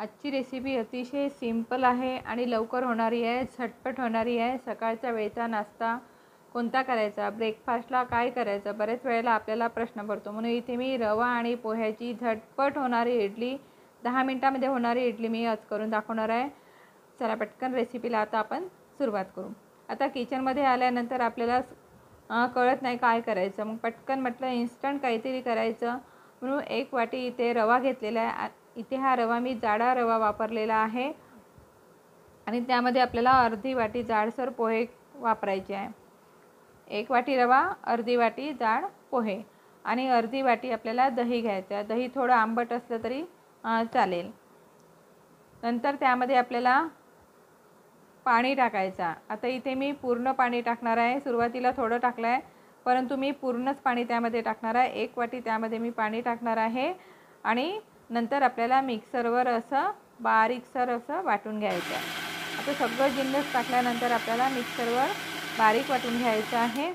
आजची रेसिपी अतिशय सिंपल आहे आणि लवकर होणारी आहे, झटपट होणारी आहे। सकाळच्या वेळचा नाश्ता कोणता करायचा, ब्रेकफास्टला काय करायचं, बरेच वेळेला आपल्याला प्रश्न पडतो। म्हणून इथे मी रवा आणि पोह्याची झटपट होणारी इडली, 10 मिनिटांमध्ये होणारी इडली मी आज करून दाखवणार आहे। चला पटकन रेसिपीला आता आपण सुरुवात करू। आता किचनमध्ये आल्यानंतर आपल्याला कळत नाही काय करायचं, मग पटकन म्हटलं इन्स्टंट काहीतरी करायचं म्हणून 1 वाटी इथे रवा घेतलेला आहे। इथे हा रवा मी जाडा रवा वापरलेला आहे आणि त्यामध्ये आपल्याला अर्धी वाटी जाडसर पोहे वापरायचे आहे। 1 वाटी रवा, अर्धी वाटी जाड पोहे आणि अर्धी वाटी आपल्याला दही घ्यायचं आहे। दही थोडं आंबट असलं तरी चालेल। नंतर त्यामध्ये आपल्याला पाणी टाकायचं। आता इथे मी पूर्ण पाणी टाकणार आहे। सुरुवातीला थोडं टाकलं आहे, परंतु मी पूर्णच पाणी त्यामध्ये टाकणार आहे। 1 वाटी त्यामध्ये मी पाणी टाकणार आहे आणि नंतर आपल्याला मिक्सरवर असं बारीकसर असं वाटून घ्यायचं आहे। आता सगळं जिन्नस टाकल्यानंतर आपल्याला मिक्सरवर बारीक वाटून घ्यायचं आहे।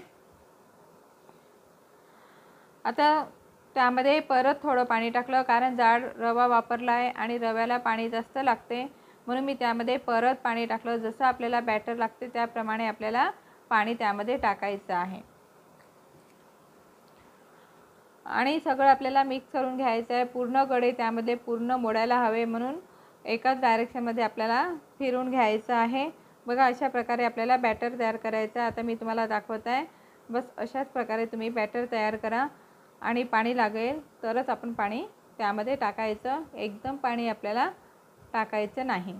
आता त्यामध्ये परत थोडं पाणी टाकलं, कारण जाड रवा वापरला आहे आणि रव्याला पाणी जास्त लागते, म्हणून मी त्यामध्ये परत पाणी टाकलं। जसं आपल्याला बॅटर लागते त्याप्रमाणे आपल्याला पाणी त्यामध्ये टाकायचं आहे आणि सगळं आपल्याला मिक्स करून घ्यायचं आहे। पूर्ण गडे त्यामध्ये पूर्ण मोडायला हवे, म्हणून एकाच डायरेक्शनमध्ये आपल्याला फिरवून घ्यायचं आहे। बघा अशा प्रकारे आपल्याला बॅटर तयार करायचं आहे। आता मी तुम्हाला दाखवत आहे, बस अशाच प्रकारे तुम्ही बॅटर तयार करा आणि पाणी लागेल तरच आपण पाणी त्यामध्ये टाकायचं, एकदम पाणी आपल्याला टाकायचं नाही।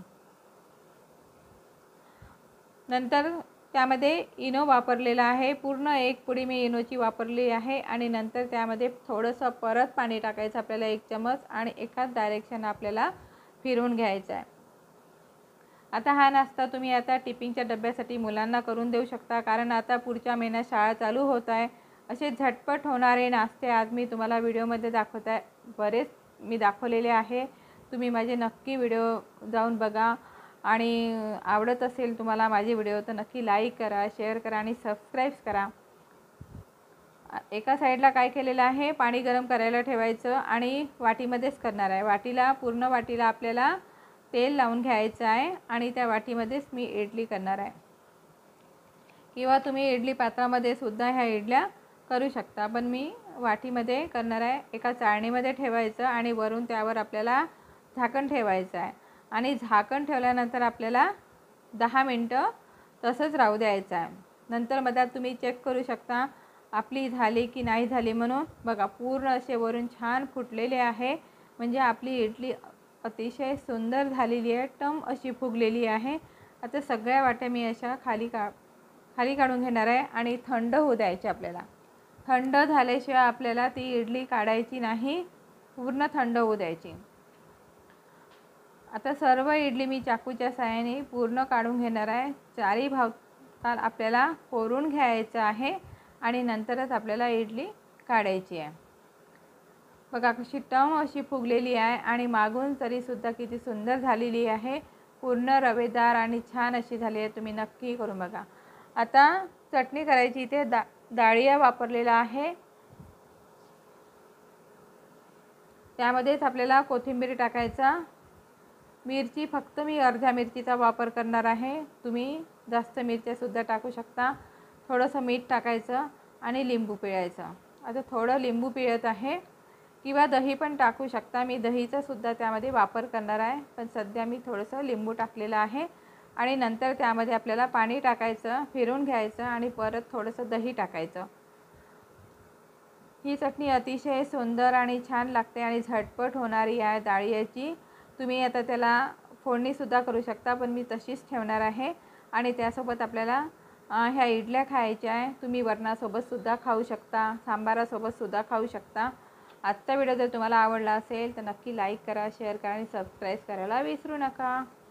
नंतर त्यामध्ये इनो वापरलेला आहे, पूर्ण 1 पुडी मी इनोची वापरली आहे आणि नंतर त्यामध्ये थोडंसं परत पाणी टाकायचं आपल्याला 1 चमच आणि एकाच डायरेक्शन आपल्याला फिरवून घ्यायचं आहे। आता हा नाश्ता तुम्ही आता टिफिनच्या डब्यासाठी मुलांना करून देऊ शकता, कारण आता पुढच्या महिन्यात शाळा चालू होत आहे। असे झटपट होणारे नाश्ते आज मी तुम्हाला व्हिडिओमध्ये दाखवत आहे। बरेच मी दाखवलेले आहे, तुम्ही माझे नक्की व्हिडिओ जाऊन बघा आणि आवडत असेल तुम्हाला माझे व्हिडिओ तर नक्की लाईक करा, शेअर करा आणि सबस्क्राईब करा। एका साईडला काय केलेलं आहे, पाणी गरम करायला ठेवायचं आणि वाटीमध्येच करणार आहे। वाटीला पूर्ण वाटीला आपल्याला तेल लावून घ्यायचं आहे आणि त्या वाटीमध्येच मी इडली करणार आहे, किंवा तुम्ही इडली पात्रामध्ये सुद्धा ह्या इडल्या करू शकता, पण मी वाटीमध्ये करणार आहे। एका चाळणीमध्ये ठेवायचं आणि वरून त्यावर आपल्याला झाकण ठेवायचं आहे आणि झाकण ठेवल्यानंतर आपल्याला 10 मिनिटं तसंच राहू द्यायचं आहे। नंतर मधात तुम्ही चेक करू शकता आपली झाली की नाही झाली म्हणून। बघा पूर्ण असे वरून छान फुटलेले आहे, म्हणजे आपली इडली अतिशय सुंदर झालेली आहे, टम अशी फुगलेली आहे। आता सगळ्या वाट्या मी अशा खाली काढून घेणार आहे आणि थंड होऊ द्यायचे आपल्याला। थंड झाल्याशिवाय आपल्याला ती इडली काढायची नाही, पूर्ण थंड होऊ द्यायची। आता सर्व इडली मी चाकूच्या साहाय्याने पूर्ण काढून घेणार आहे। चारी भागात आपल्याला कोरून घ्यायचं आहे आणि नंतरच आपल्याला इडली काढायची आहे। बघा कशी टम अशी फुगलेली आहे आणि मागून तरीसुद्धा किती सुंदर झालेली आहे, पूर्ण रवेदार आणि छान अशी झाली आहे। तुम्ही नक्की करून बघा। आता चटणी करायची, इथे डाळिया वापरलेला आहे, त्यामध्येच आपल्याला कोथिंबीर टाकायचा। मिरची फक्त मी अर्ध्या मिरचीचा वापर करणार आहे, तुम्ही जास्त मिरच्यासुद्धा टाकू शकता। थोडंसं मीठ टाकायचं आणि लिंबू पिळायचं। आता थोडं लिंबू पिळत आहे, किंवा दही पण टाकू शकता, मी दहीचा सुद्धा त्यामध्ये वापर करणार आहे, पण सध्या मी थोडंसं लिंबू टाकलेलं आहे। आणि नंतर त्यामध्ये आपल्याला पाणी टाकायचं, फिरवून घ्यायचं आणि परत थोडंसं दही टाकायचं। ही चटणी अतिशय सुंदर आणि छान लागते आणि झटपट होणारी आहे डाळियाची। तुम्ही आता त्याला फोडणीसुद्धा करू शकता, पण मी तशीच ठेवणार आहे आणि त्यासोबत आपल्याला ह्या इडल्या खायच्या आहे। तुम्ही वरणासोबतसुद्धा खाऊ शकता, सांबारासोबतसुद्धा खाऊ शकता। आजचा व्हिडिओ जर तुम्हाला आवडला असेल तर नक्की लाईक करा, शेअर करा आणि सबस्क्राईब करायला विसरू नका।